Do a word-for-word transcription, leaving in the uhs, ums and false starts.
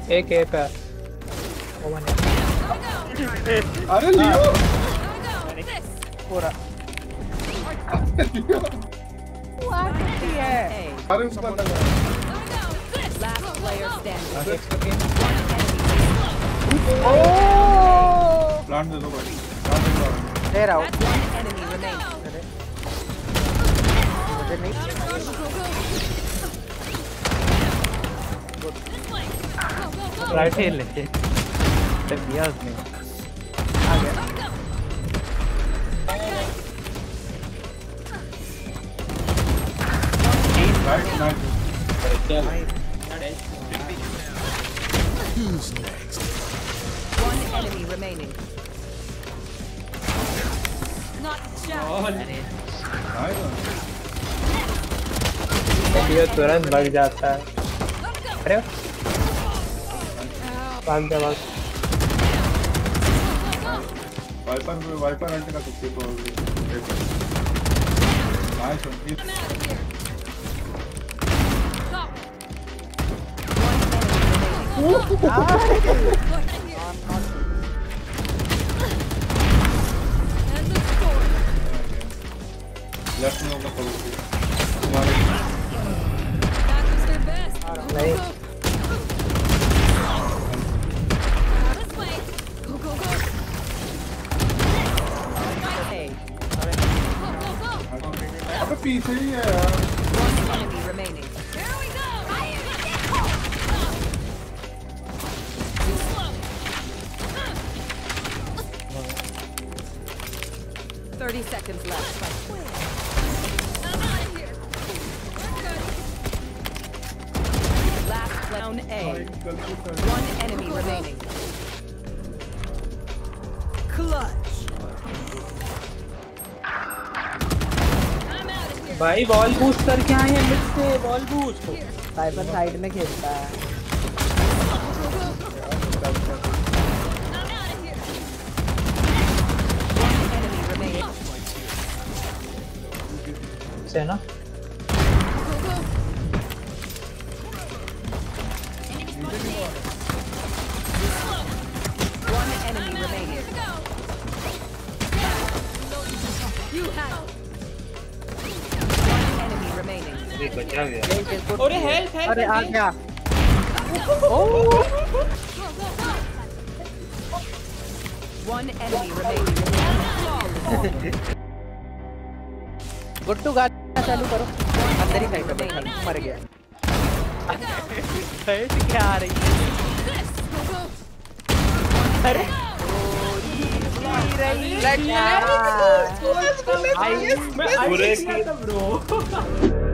एक ए पे अरे लियो पूरा अरे उस पर लगा प्लांट दे दो भाई दे रहा हूँ राइट हिल लेके तब दिया उसने आ गया right night Who's next? One enemy remaining. Not just. ये तुरंत भाग जाता है अरे भाग जा भाग वाइपर वाइपर अल्ट का कुत्ते को नाइस वन लेफ्ट में होगा तुम्हारे नहीं अबे पीछे ही है यार thirty seconds left. Last round A. One enemy remaining. Clutch. भाई बॉल बूस्ट करके आए हैं मिड से बॉल बूस्ट साइबर साइड में खेलता है से ना One enemy remaining. You have. One enemy remaining. बचा गया अरे हेल्प हेल्प अरे आ गया One enemy remaining. गुट्टू गाना चालू करो अंदर ही साइड पे बैठा मर गया बैठ क्या आ रही है अरे पूरे